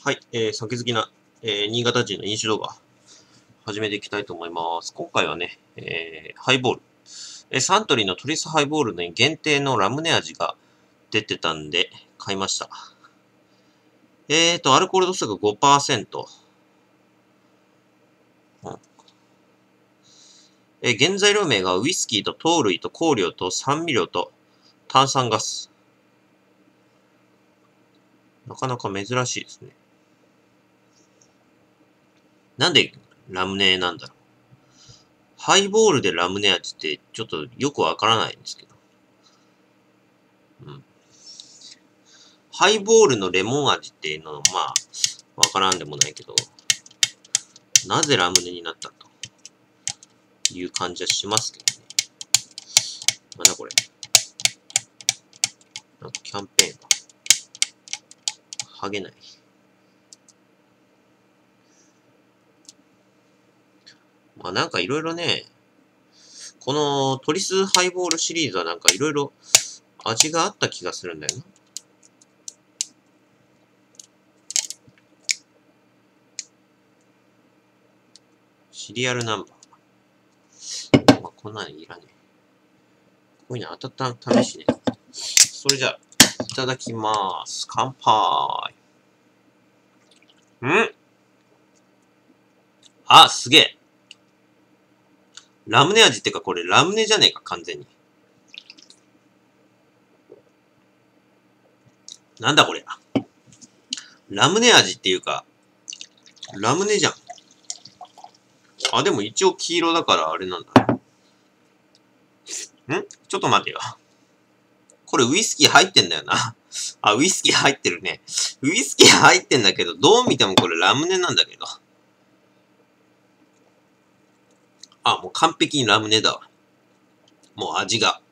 はい、酒好きな、新潟人の飲酒動画、始めていきたいと思います。今回はね、ハイボール。サントリーのトリスハイボールの限定のラムネ味が出てたんで、買いました。アルコール度数が 5%。原材料名がウイスキーと糖類と香料と酸味料と炭酸ガス。なかなか珍しいですね。なんでラムネなんだろう。ハイボールでラムネ味ってちょっとよくわからないんですけど。ハイボールのレモン味っていうのは、まあ、わからんでもないけど、なぜラムネになったという感じはしますけどね。なんだこれ。なんかキャンペーンが。はげない。まあなんかいろいろね、このトリスハイボールシリーズはなんかいろいろ味があった気がするんだよな。シリアルナンバー。まあこんなのいらねえ。こういうの当たった試しね。それじゃあ、いただきます。乾杯。あ、すげえ。ラムネ味ってかこれラムネじゃねえか、完全に。なんだこれ。ラムネ味っていうか、ラムネじゃん。あ、でも一応黄色だからあれなんだ。ちょっと待てよ。これウイスキー入ってんだよな。あ、ウイスキー入ってるね。ウイスキー入ってんだけど、どう見てもこれラムネなんだけど。あ、もう完璧にラムネだわ。もう味が。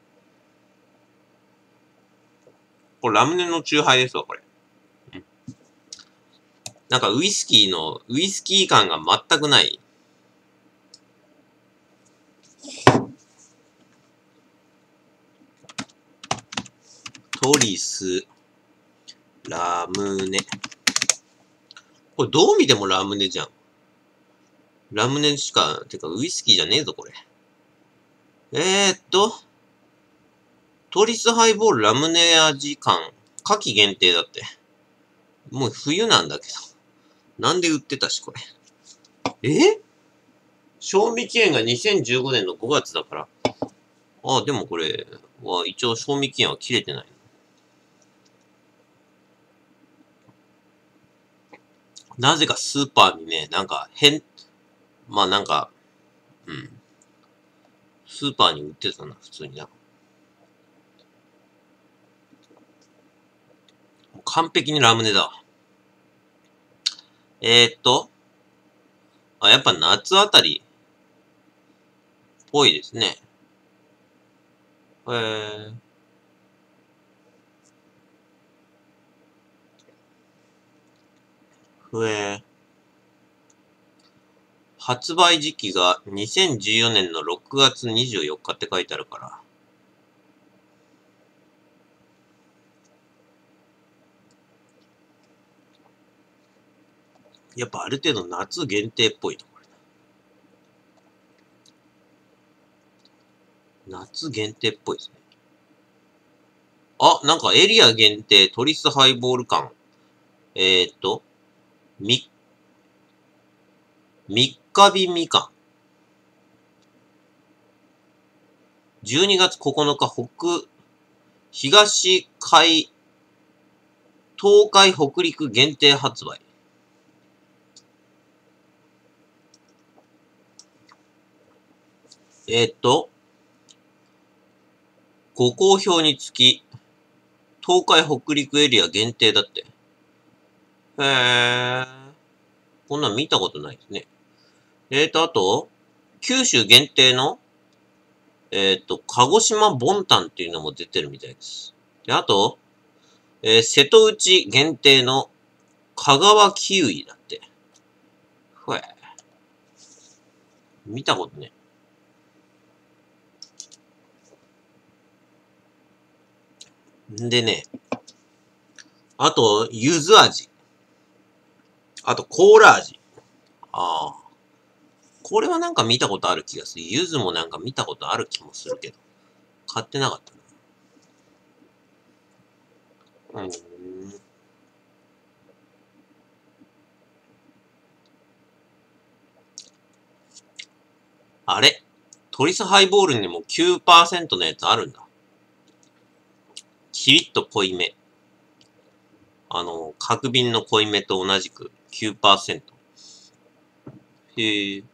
これラムネのチューハイですわ、これ。なんかウイスキー感が全くない。トリス、ラムネ。これどう見てもラムネじゃん。ラムネしか、てかウイスキーじゃねえぞ、これ。トリスハイボールラムネ味感。夏季限定だって。もう冬なんだけど。なんで売ってたし、これ。賞味期限が2015年の5月だから。あ、でもこれは一応賞味期限は切れてない。なぜかスーパーにね、なんかまあなんか、スーパーに売ってたな、普通にな。完璧にラムネだわ。やっぱ夏あたり、っぽいですね。発売時期が2014年の6月24日って書いてあるから。やっぱある程度夏限定っぽいな、これ。夏限定っぽいですね。あ、なんかエリア限定トリスハイボール感。三日日みかん。12月9日東海、東海北陸限定発売。ご好評につき、東海北陸エリア限定だって。こんなん見たことないですね。あと、九州限定の、鹿児島ボンタンっていうのも出てるみたいです。で、あと、瀬戸内限定の香川キウイだって。見たことね。んでね、あと、柚子味。 あと、コーラ味。ああ。これはなんか見たことある気がする。柚子もなんか見たことある気もするけど。買ってなかったな。あれトリスハイボールにも 9% のやつあるんだ。キリッと濃いめ。角瓶の濃いめと同じく 9%。へえ。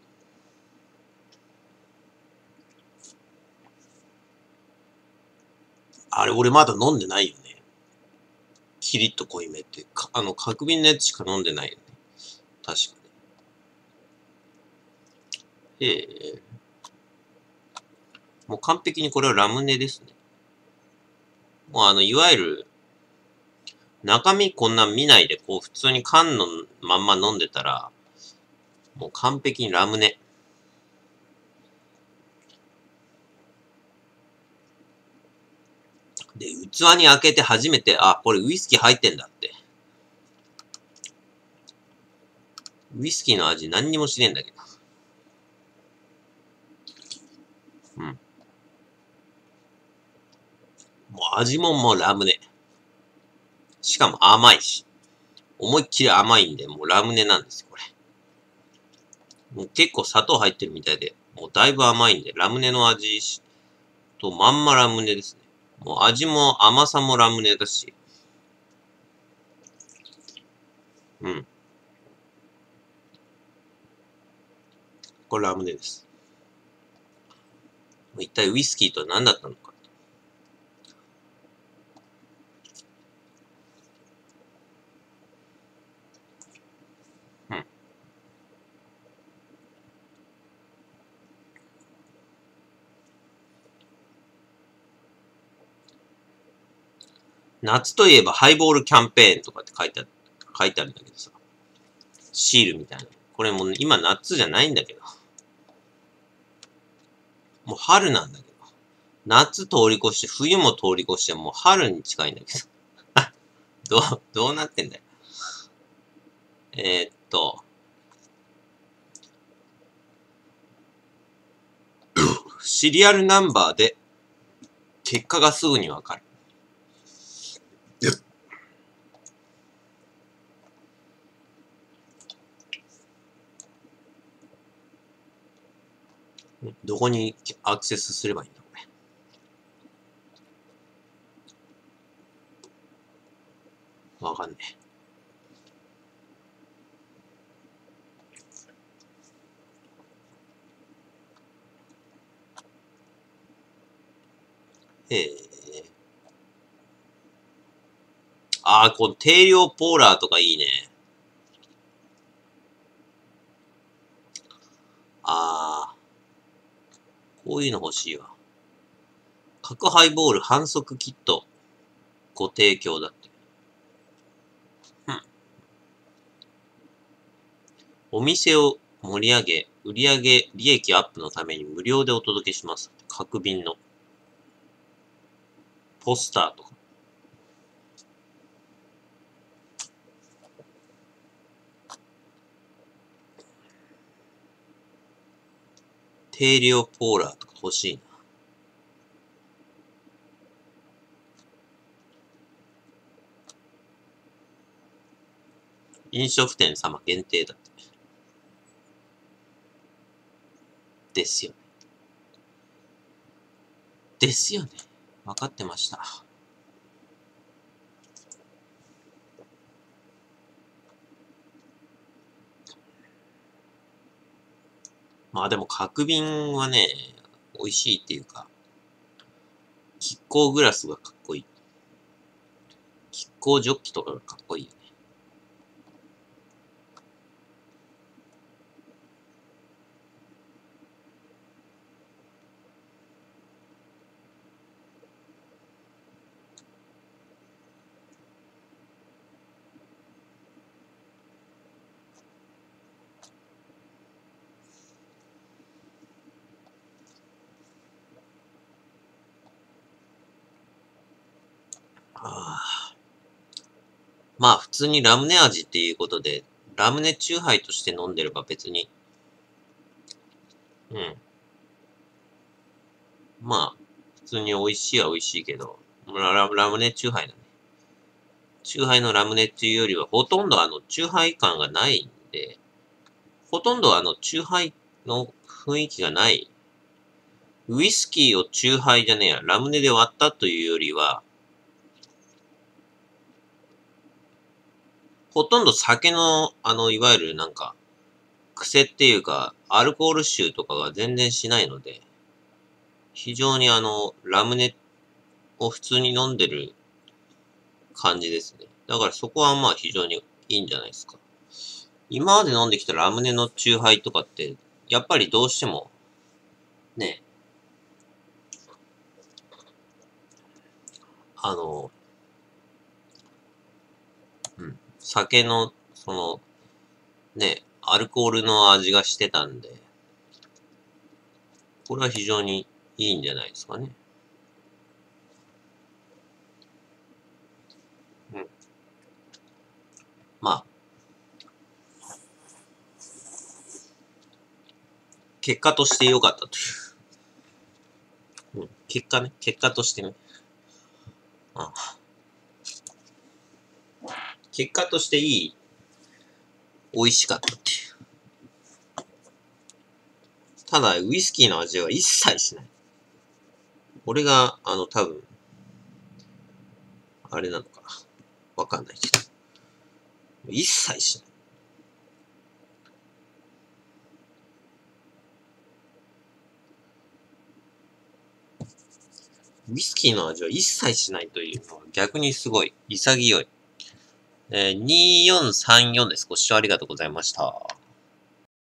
あれ、俺まだ飲んでないよね。キリッと濃いめって。角瓶のやつしか飲んでないよね。確かに。へえ。もう完璧にこれはラムネですね。もういわゆる、中身こんなん見ないで、こう、普通に缶のまんま飲んでたら、もう完璧にラムネ。で、器に開けて初めて、あ、これウイスキー入ってんだって。ウイスキーの味何にもしねえんだけど。うん。もう味ももうラムネ。しかも甘いし。思いっきり甘いんで、もうラムネなんですよ、これ。もう結構砂糖入ってるみたいで、もうだいぶ甘いんで、ラムネの味とまんまラムネですね。もう味も甘さもラムネだし。うん。これラムネです。一体ウイスキーとは何だったのか。うん。夏といえばハイボールキャンペーンとかって書いてあるんだけどさ。シールみたいな。これもう今夏じゃないんだけど。もう春なんだけど。夏通り越して、冬も通り越して、もう春に近いんだけど。どうなってんだよ。シリアルナンバーで結果がすぐにわかる。どこにアクセスすればいいんだ、これ。わかんねえ。この定量ポーラーとかいいね。こういうの欲しいわ。角ハイボール反則キットご提供だって。うん。お店を盛り上げ、売上利益アップのために無料でお届けします。角瓶のポスターとか。定量ポーラーとか欲しいな。飲食店様限定だって。ですよね。ですよね。わかってました。まあでも角瓶はね、美味しいっていうか、亀甲グラスがかっこいい。亀甲ジョッキとかがかっこいいよね。まあ普通にラムネ味っていうことで、 ラムネチューハイとして飲んでれば別に、まあ、普通に美味しいは美味しいけど、ラムネチューハイだね。チューハイのラムネっていうよりは、ほとんどチューハイ感がないんで、ほとんどチューハイの雰囲気がない。ウイスキーをチューハイじゃねえや、ラムネで割ったというよりは、ほとんど酒の、いわゆるなんか、癖っていうか、アルコール臭とかが全然しないので、非常にラムネを普通に飲んでる感じですね。だからそこはまあ非常にいいんじゃないですか。今まで飲んできたラムネのチューハイとかって、やっぱりどうしても、ね、酒の、ね、アルコールの味がしてたんで、これは非常にいいんじゃないですかね。まあ、結果として良かったという。結果としてね。結果として美味しかったっていう。ただ、ウイスキーの味は一切しない。これが、多分、あれなのかな。わかんないけど。一切しない。ウイスキーの味は一切しないというのは逆にすごい潔い。2434です。ご視聴ありがとうございました。